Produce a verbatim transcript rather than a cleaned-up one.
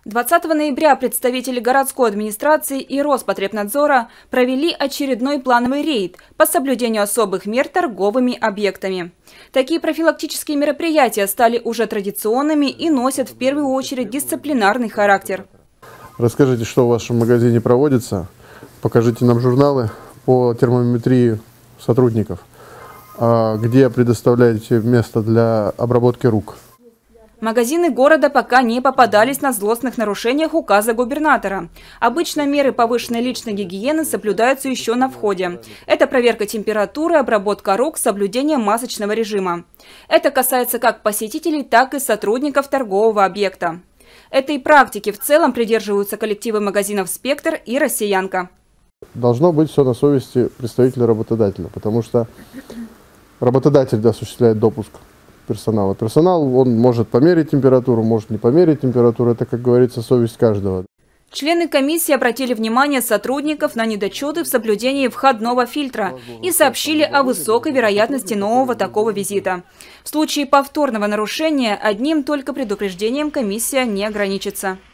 двадцатого ноября представители городской администрации и Роспотребнадзора провели очередной плановый рейд по соблюдению особых мер торговыми объектами. Такие профилактические мероприятия стали уже традиционными и носят в первую очередь дисциплинарный характер. Расскажите, что в вашем магазине проводится, покажите нам журналы по термометрии сотрудников, где предоставляете место для обработки рук. Магазины города пока не попадались на злостных нарушениях указа губернатора. Обычно меры повышенной личной гигиены соблюдаются еще на входе. Это проверка температуры, обработка рук, соблюдение масочного режима. Это касается как посетителей, так и сотрудников торгового объекта. Этой практики в целом придерживаются коллективы магазинов «Спектр» и «Россиянка». Должно быть все на совести представителя работодателя, потому что работодатель осуществляет допуск персонала. Персонал, он может померить температуру, может не померить температуру. Это, как говорится, совесть каждого. Члены комиссии обратили внимание сотрудников на недочеты в соблюдении входного фильтра и сообщили о высокой вероятности нового такого визита. В случае повторного нарушения одним только предупреждением комиссия не ограничится.